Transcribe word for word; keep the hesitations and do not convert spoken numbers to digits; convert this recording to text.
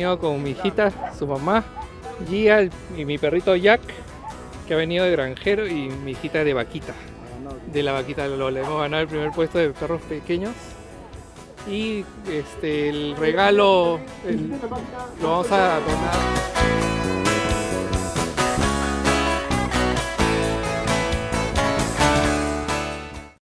venido con mi hijita, su mamá, Gia y mi perrito Jack, que ha venido de granjero, y mi hijita de vaquita, de la vaquita Lola. Hemos ganado el primer puesto de perros pequeños. Y este, el regalo el- lo vamos a donar